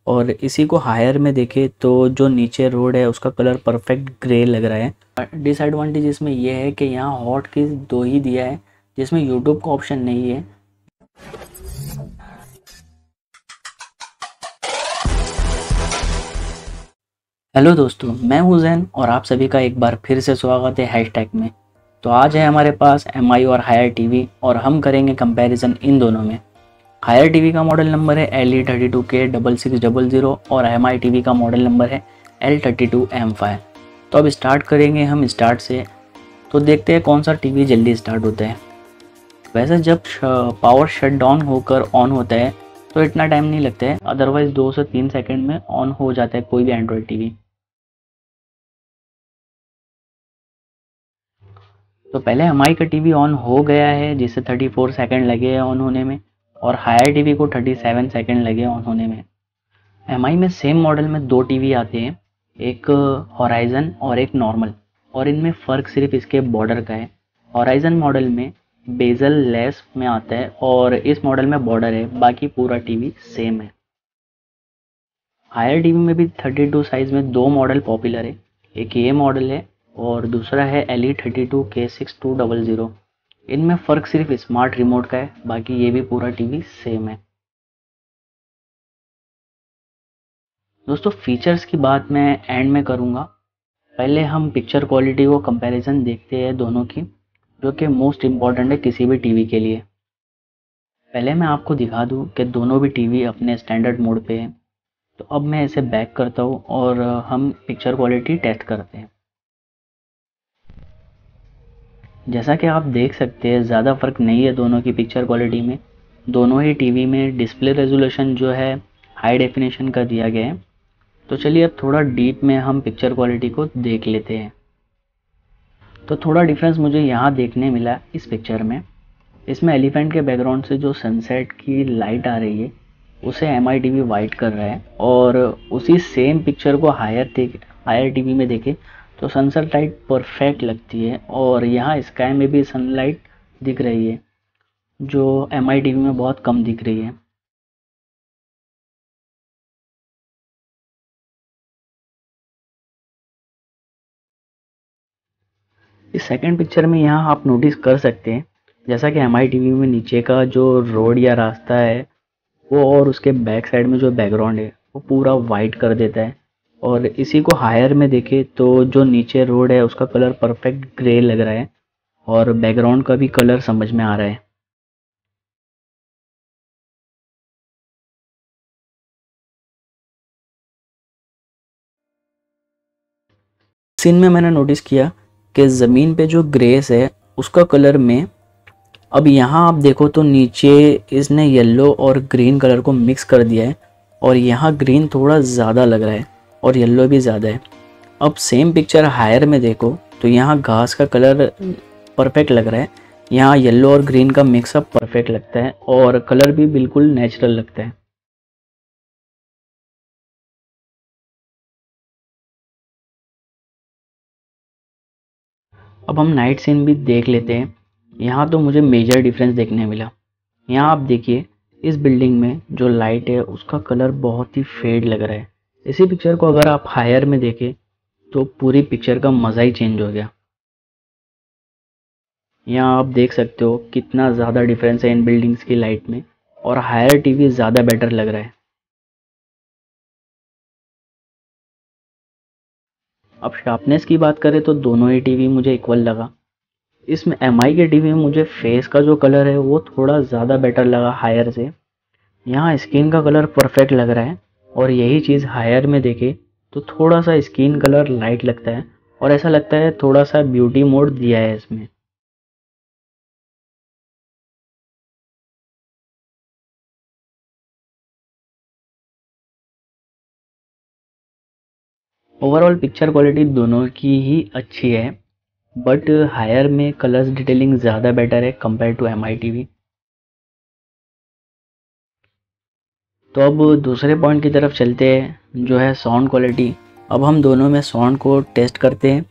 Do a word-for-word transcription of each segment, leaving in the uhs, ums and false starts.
और इसी को हायर में देखें तो जो नीचे रोड है उसका कलर परफेक्ट ग्रे लग रहा है। डिसएडवांटेज इसमें यह है कि यहाँ हॉट कीज दो ही दिया है जिसमें यूट्यूब का ऑप्शन नहीं है। हेलो दोस्तों, मैं हूं जैन और आप सभी का एक बार फिर से स्वागत है हैशटैग में। तो आज है हमारे पास एम आई और हायर टीवी और हम करेंगे कंपैरिजन इन दोनों में। हायर टीवी का मॉडल नंबर है L E thirty two K double six double zero और एम आई टीवी का मॉडल नंबर है L thirty two M five. तो अब स्टार्ट करेंगे हम स्टार्ट से। तो देखते हैं कौन सा टीवी जल्दी स्टार्ट होता है। वैसे जब पावर शट डाउन होकर ऑन होता है तो इतना टाइम नहीं लगता है, अदरवाइज दो से तीन सेकंड में ऑन हो जाता है कोई भी एंड्रॉयड टीवी। तो पहले एम आई का टीवी ऑन हो गया है जिसे थर्टी फोर सेकंड लगे हैं ऑन होने में और हायर टीवी को थर्टी सेवन सेकंड लगे ऑन होने में। एम आई में सेम मॉडल में दो टीवी आते हैं, एक हॉराइजन और एक नॉर्मल, और इनमें फ़र्क सिर्फ इसके बॉर्डर का है। हॉराइजन मॉडल में बेजल लेस में आता है और इस मॉडल में बॉर्डर है, बाकी पूरा टीवी सेम है। हायर टीवी में भी थर्टी टू साइज़ में दो मॉडल पॉपुलर है, एक ये मॉडल है और दूसरा है L E thirty two K six two double zero. इनमें फ़र्क सिर्फ स्मार्ट रिमोट का है, बाकी ये भी पूरा टीवी सेम है। दोस्तों फीचर्स की बात मैं एंड में करूँगा, पहले हम पिक्चर क्वालिटी को कंपैरिजन देखते हैं दोनों की, जो कि मोस्ट इम्पॉर्टेंट है किसी भी टीवी के लिए। पहले मैं आपको दिखा दूँ कि दोनों भी टीवी अपने स्टैंडर्ड मोड पे हैं। तो अब मैं इसे बैक करता हूँ और हम पिक्चर क्वालिटी टेस्ट करते हैं। जैसा कि आप देख सकते हैं ज़्यादा फ़र्क नहीं है दोनों की पिक्चर क्वालिटी में। दोनों ही टीवी में डिस्प्ले रेजोल्यूशन जो है हाई डेफिनेशन का दिया गया है। तो चलिए अब थोड़ा डीप में हम पिक्चर क्वालिटी को देख लेते हैं। तो थोड़ा डिफरेंस मुझे यहाँ देखने मिला इस पिक्चर में। इसमें एलिफेंट के बैकग्राउंड से जो सनसेट की लाइट आ रही है उसे एम आई टीवी वाइट कर रहा है, और उसी सेम पिक्चर को हायर देख हायर टीवी में देखें तो सनसेट लाइट परफेक्ट लगती है और यहाँ स्काई में भी सनलाइट दिख रही है जो एम आई टीवी में बहुत कम दिख रही है। इस सेकंड पिक्चर में यहाँ आप नोटिस कर सकते हैं जैसा कि एम आई टीवी में नीचे का जो रोड या रास्ता है वो और उसके बैक साइड में जो बैकग्राउंड है वो पूरा वाइट कर देता है, और इसी को हायर में देखें तो जो नीचे रोड है उसका कलर परफेक्ट ग्रे लग रहा है और बैकग्राउंड का भी कलर समझ में आ रहा है। सीन में मैंने नोटिस किया कि ज़मीन पे जो ग्रेस है उसका कलर में अब यहाँ आप देखो तो नीचे इसने येलो और ग्रीन कलर को मिक्स कर दिया है और यहाँ ग्रीन थोड़ा ज़्यादा लग रहा है और येलो भी ज़्यादा है। अब सेम पिक्चर हायर में देखो तो यहाँ घास का कलर परफेक्ट लग रहा है, यहाँ येलो और ग्रीन का मिक्सअप परफेक्ट लगता है और कलर भी बिल्कुल नेचुरल लगता है। अब हम नाइट सीन भी देख लेते हैं। यहाँ तो मुझे मेजर डिफरेंस देखने मिला। यहाँ आप देखिए इस बिल्डिंग में जो लाइट है उसका कलर बहुत ही फेड लग रहा है। इसी पिक्चर को अगर आप हायर में देखें तो पूरी पिक्चर का मज़ा ही चेंज हो गया। यहाँ आप देख सकते हो कितना ज़्यादा डिफरेंस है इन बिल्डिंग्स की लाइट में, और हायर टीवी ज़्यादा बेटर लग रहा है। अब शार्पनेस की बात करें तो दोनों ही टीवी मुझे इक्वल लगा। इसमें एम आई के टीवी में मुझे फेस का जो कलर है वो थोड़ा ज़्यादा बेटर लगा हायर से। यहाँ स्किन का कलर परफेक्ट लग रहा है और यही चीज़ हायर में देखे तो थोड़ा सा स्किन कलर लाइट लगता है और ऐसा लगता है थोड़ा सा ब्यूटी मोड दिया है इसमें। ओवरऑल पिक्चर क्वालिटी दोनों की ही अच्छी है, बट हायर में कलर्स डिटेलिंग ज़्यादा बेटर है compare to M I TV. तो अब दूसरे पॉइंट की तरफ चलते हैं जो है साउंड क्वालिटी। अब हम दोनों में साउंड को टेस्ट करते हैं।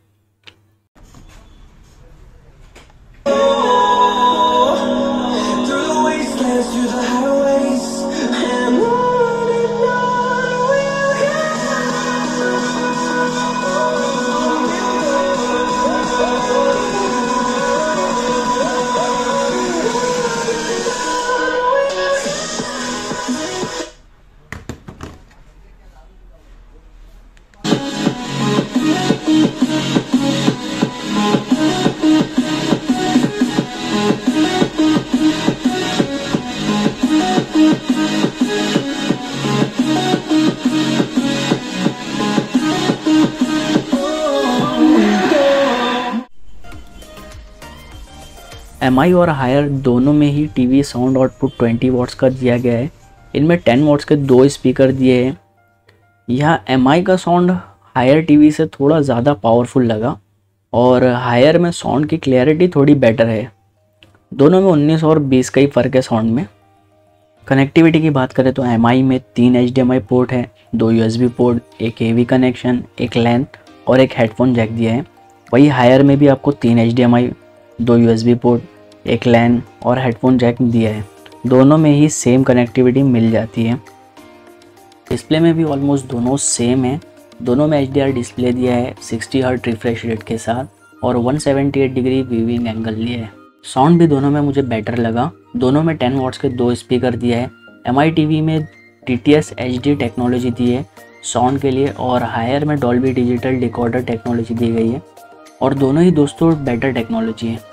एम आई और हायर दोनों में ही TV sound output twenty watts का दिया गया है। इनमें टेन वॉट्स के दो स्पीकर दिए हैं। यह एम आई का साउंड हायर टीवी से थोड़ा ज़्यादा पावरफुल लगा और हायर में साउंड की क्लैरिटी थोड़ी बेटर है। दोनों में उन्नीस और बीस का ही फ़र्क है साउंड में। कनेक्टिविटी की बात करें तो एम आई में तीन H D M I port है, दो यू एस बी पोर्ट, एक ए वी कनेक्शन, एक लैन और एक हेडफोन जैक दिया है। वही हायर में भी आपको तीन एच डी एम आई, दो यू एस बी पोर्ट, एक लैन और हेडफोन जैक दिया है। दोनों में ही सेम कनेक्टिविटी मिल जाती है। डिस्प्ले में भी ऑलमोस्ट दोनों सेम है। दोनों में एच डी आर डिस्प्ले दिया है सिक्सटी हर्ट्ज रिफ्रेश रेट के साथ और one seventy eight degree viewing angle लिया है। साउंड भी दोनों में मुझे बेटर लगा। दोनों में टेन वॉट्स के दो स्पीकर दिया है। एम आई टीवी में T T S H D technology दी है साउंड के लिए और हायर में डॉल्बी डिजिटल डिकोडर टेक्नोलॉजी दी गई है और दोनों ही दोस्तों बेटर टेक्नोलॉजी है।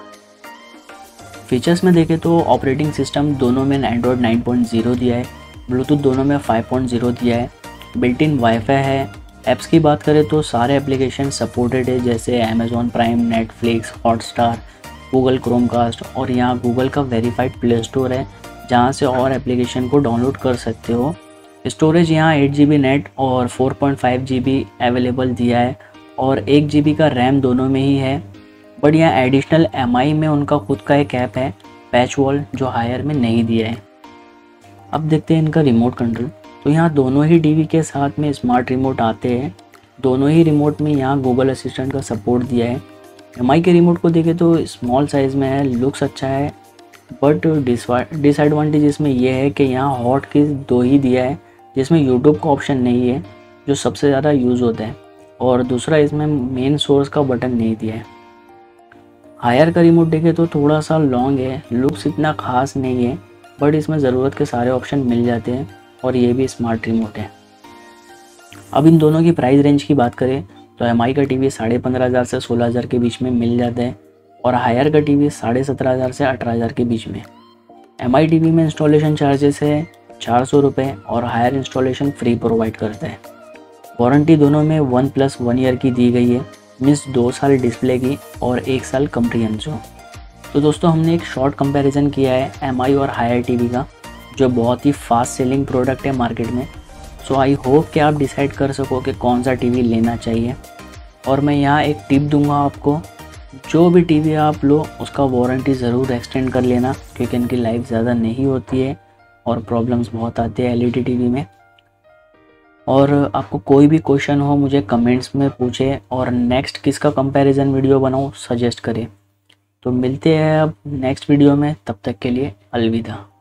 फीचर्स में देखें तो ऑपरेटिंग सिस्टम दोनों में एंड्रॉयड नाइन पॉइंट ज़ीरो दिया है, ब्लूटूथ दोनों में फाइव पॉइंट ज़ीरो दिया है, बिल्ट इन वाईफाई है। ऐप्स की बात करें तो सारे एप्लीकेशन सपोर्टेड है जैसे Amazon Prime, Netflix, Hotstar, Google Chromecast और यहाँ गूगल का वेरीफाइड प्ले स्टोर है जहाँ से और एप्लीकेशन को डाउनलोड कर सकते हो। स्टोरेज यहाँ एट जी बी नेट और four point five G B available दिया है और एक जी बी का रैम दोनों में ही है। बट यहाँ एडिशनल एम आई में उनका खुद का एक ऐप है पैच वॉल जो हायर में नहीं दिया है। अब देखते हैं इनका रिमोट कंट्रोल। तो यहाँ दोनों ही टीवी के साथ में स्मार्ट रिमोट आते हैं। दोनों ही रिमोट में यहाँ गूगल असिस्टेंट का सपोर्ट दिया है। एम आई के रिमोट को देखें तो स्मॉल साइज़ में है, लुक्स अच्छा है, बट डिसएडवांटेज इसमें यह है कि यहाँ हॉट कीज दो ही दिया है जिसमें यूट्यूब का ऑप्शन नहीं है जो सबसे ज़्यादा यूज़ होता है, और दूसरा इसमें मेन सोर्स का बटन नहीं दिया है। हायर का रिमोट देखें तो थोड़ा सा लॉन्ग है, लुक्स इतना खास नहीं है, बट इसमें ज़रूरत के सारे ऑप्शन मिल जाते हैं और ये भी स्मार्ट रिमोट है। अब इन दोनों की प्राइस रेंज की बात करें तो एम आई का टीवी साढ़े पंद्रह हज़ार से सोलह हज़ार के बीच में मिल जाता है और हायर का टीवी साढ़े सत्रह हज़ार से अठारह हज़ार के बीच में। एम आई टीवी में इंस्टॉलेशन चार्जेस है चार सौ रुपये और हायर इंस्टॉलेशन फ्री प्रोवाइड करता है। वारंटी दोनों में वन प्लस वन ईयर की दी गई है, मीन्स दो साल डिस्प्ले की और एक साल कम्प्रीहेंसिव। तो दोस्तों हमने एक शॉर्ट कंपैरिजन किया है एम आई और हायर टीवी का जो बहुत ही फास्ट सेलिंग प्रोडक्ट है मार्केट में। सो आई होप कि आप डिसाइड कर सको कि कौन सा टीवी लेना चाहिए। और मैं यहाँ एक टिप दूंगा आपको, जो भी टीवी आप लो उसका वारंटी ज़रूर एक्सटेंड कर लेना क्योंकि इनकी लाइफ ज़्यादा नहीं होती है और प्रॉब्लम्स बहुत आते हैं एल ई डी टीवी में। और आपको कोई भी क्वेश्चन हो मुझे कमेंट्स में पूछे और नेक्स्ट किसका कंपैरिजन वीडियो बनाऊँ सजेस्ट करें। तो मिलते हैं अब नेक्स्ट वीडियो में, तब तक के लिए अलविदा।